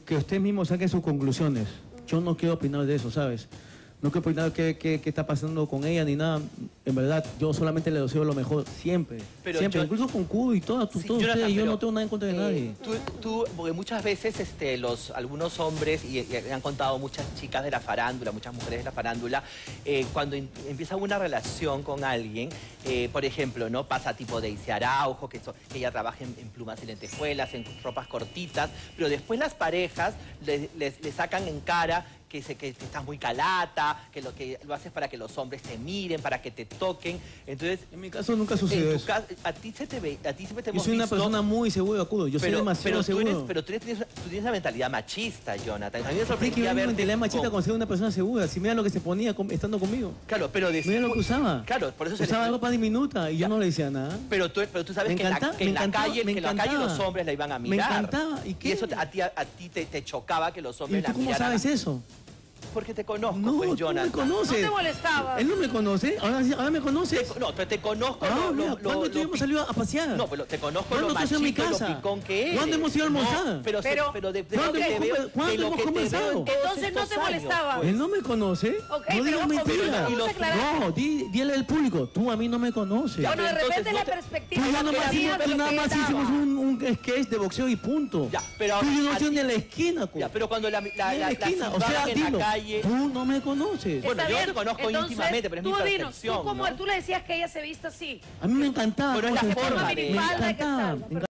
que usted mismo saque sus conclusiones. Yo no quiero opinar de eso, ¿sabes? No quiero opinar qué está pasando con ella ni nada. En verdad, yo solamente le deseo lo mejor, siempre. Pero siempre, yo, incluso con Cudo y todos ustedes. Yo no tengo nada en contra de nadie. Porque muchas veces algunos hombres, y han contado muchas chicas de la farándula, muchas mujeres de la farándula, cuando empieza una relación con alguien, por ejemplo, ¿no? Pasa tipo de Daisy Araujo, que ella trabaja en plumas y lentejuelas, en ropas cortitas, pero después las parejas le sacan en cara que estás muy calata, que lo haces para que los hombres te miren, para que te toquen. Entonces, en mi caso nunca sucedió eso. A ti siempre te hemos visto. Yo soy una persona muy segura, Cudo. Yo soy demasiado seguro. Pero tú tienes una mentalidad machista, Jonathan. A mí me sorprendía ver una mentalidad machista con ser una persona segura. Si mira lo que se ponía estando conmigo. Claro, pero mira lo que usaba. Claro, por eso usaba ropa diminuta y yo no le decía nada. Pero tú sabes que en la calle los hombres la iban a mirar. Me encantaba. ¿Y eso a ti te chocaba que los hombres la miraran? ¿Y tú cómo sabes eso? Porque te conozco, no, pues, Jonathan. No me conoce. No te molestaba. Él no me conoce, ahora me conoces. Pero te conozco. ¿Cuándo tú hemos salido a pasear? No, pero te conozco lo machito, lo picón que eres. ¿Cuándo hemos ido a almorzar? No, pero ¿Cuándo hemos conversado? Entonces no te molestaba. Él no me conoce. Okay, no digas mentiras. No, dile al público, tú a mí no me conoces. Bueno, de repente la perspectiva. Tú nada más hicimos un sketch de boxeo y punto. Ya, pero tú no estás ni en la esquina, ya, pero cuando la esquina, o sea, en la calle. Tú no me conoces. Bueno, yo no te conozco íntimamente, pero es mi percepción. Tú le decías que ella se viste así. A mí me encantaba. Pero es la forma me encantaba.